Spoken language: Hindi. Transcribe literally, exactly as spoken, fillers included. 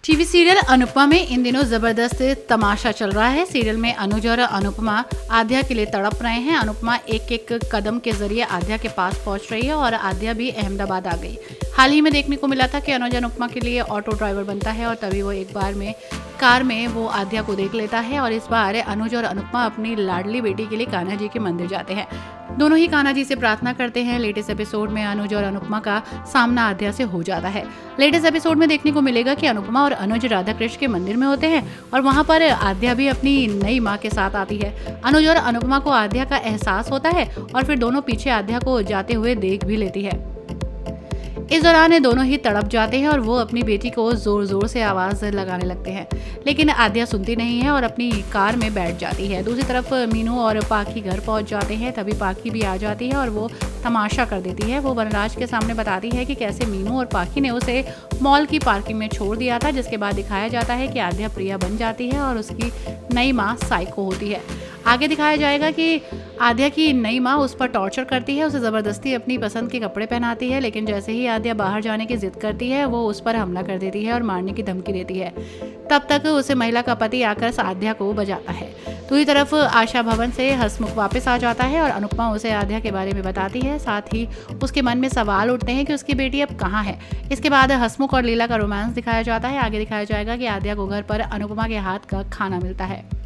टीवी सीरियल अनुपमा में इन दिनों जबरदस्त तमाशा चल रहा है। सीरियल में अनुज और अनुपमा आद्या के लिए तड़प रहे हैं। अनुपमा एक एक कदम के जरिए आद्या के पास पहुंच रही है और आद्या भी अहमदाबाद आ गई। हाल ही में देखने को मिला था कि अनुज अनुपमा के लिए ऑटो ड्राइवर बनता है और तभी वो एक बार में कार में वो आद्या को देख लेता है और इस बार अनुज और अनुपमा अपनी लाडली बेटी के लिए कान्हा जी के मंदिर जाते हैं। दोनों ही कान्हा जी से प्रार्थना करते हैं। लेटेस्ट एपिसोड में अनुज और अनुपमा का सामना आद्या से हो जाता है। लेटेस्ट एपिसोड में देखने को मिलेगा कि अनुपमा और अनुज राधा कृष्ण के मंदिर में होते हैं और वहां पर आद्या भी अपनी नई माँ के साथ आती है। अनुज और अनुपमा को आद्या का एहसास होता है और फिर दोनों पीछे आद्या को जाते हुए देख भी लेती है। इस दौरान दोनों ही तड़प जाते हैं और वो अपनी बेटी को जोर जोर से आवाज लगाने लगते हैं, लेकिन आद्या सुनती नहीं है और अपनी कार में बैठ जाती है। दूसरी तरफ मीनू और पाखी घर पहुंच जाते हैं। तभी पाखी भी आ जाती है और वो तमाशा कर देती है। वो वनराज के सामने बताती है कि कैसे मीनू और पाखी ने उसे मॉल की पार्किंग में छोड़ दिया था, जिसके बाद दिखाया जाता है कि आद्या प्रिया बन जाती है और उसकी नई माँ साइको होती है। आगे दिखाया जाएगा कि आद्या की नई माँ उस पर टॉर्चर करती है, उसे ज़बरदस्ती अपनी पसंद के कपड़े पहनाती है, लेकिन जैसे ही आद्या बाहर जाने की जिद करती है वो उस पर हमला कर देती है और मारने की धमकी देती है। तब तक उसे महिला का पति आकर आद्या को बचाता है। दूसरी तरफ आशा भवन से हसमुख वापस आ जाता है और अनुपमा उसे आद्या के बारे में बताती है। साथ ही उसके मन में सवाल उठते हैं कि उसकी बेटी अब कहाँ है। इसके बाद हसमुख और लीला का रोमांस दिखाया जाता है। आगे दिखाया जाएगा कि आद्या को घर पर अनुपमा के हाथ का खाना मिलता है।